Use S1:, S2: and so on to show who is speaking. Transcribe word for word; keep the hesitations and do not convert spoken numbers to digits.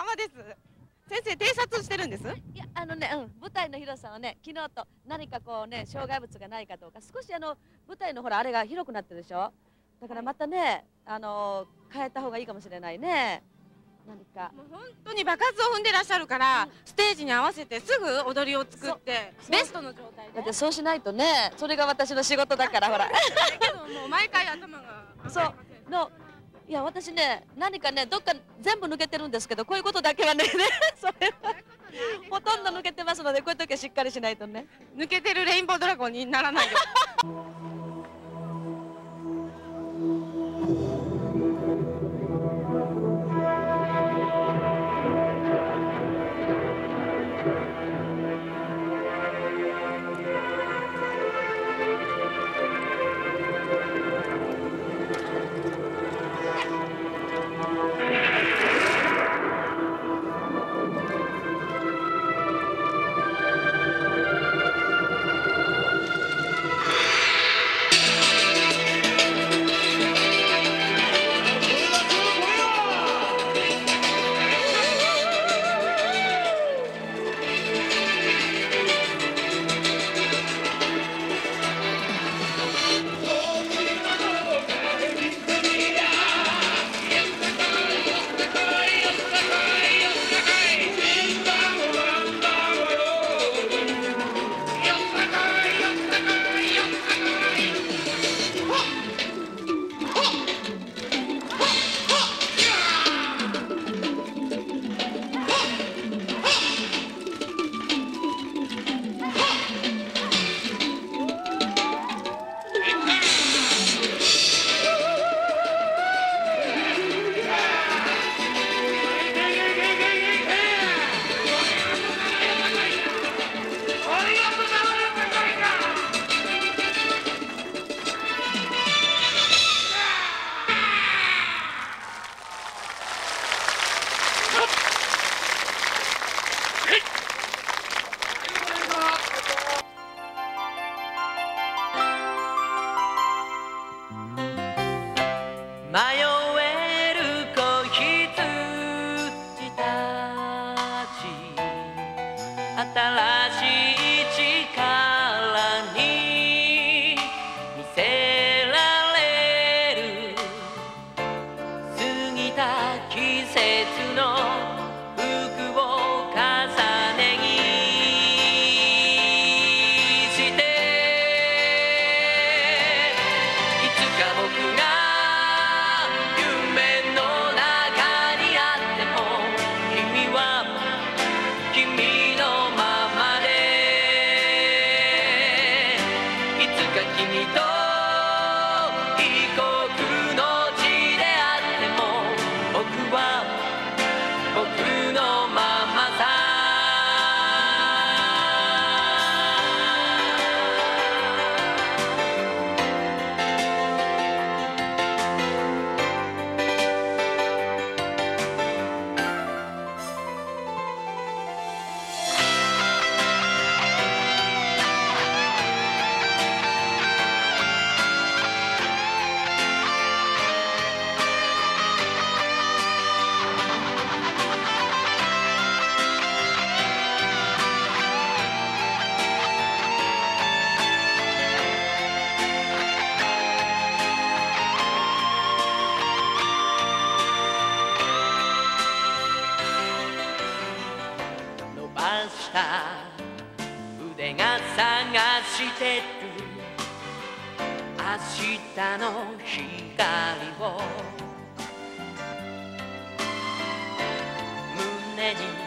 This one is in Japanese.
S1: 様です。先生、偵察してるんです。
S2: いや、あのね、うん、舞台の広さはね、昨日と何かこうね、障害物がないかどうか、少しあの舞台のほら、あれが広くなってるでしょ。だからまたね、あの変えた方がいいかもしれないね。何か。
S1: もう本当に場数を踏んでらっしゃるから、うん、ステージに合わせてすぐ踊りを作ってベストの状態で。
S2: だってそうしないとね、それが私の仕事だからほら。
S1: けどもう毎回頭が
S2: そうの。いや私ね、何かね、どっか全部抜けてるんですけど、こういうことだけはね、それはほとんど抜けてますので、こういう時はしっかりしないとね。
S1: 抜けてるレインボードラゴンにならないで。
S3: 迷える子羊たち、新しい力に見せられる。過ぎた季節の服を重ね着して、いつか僕が君と異国の地であっても、僕は僕のままさ。腕が探してる明日の光を胸に